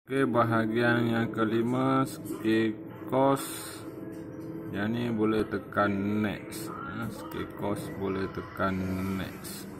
Oke, bahagian yang kelima skill cost. Yang ni boleh tekan next. Skill cost boleh tekan next.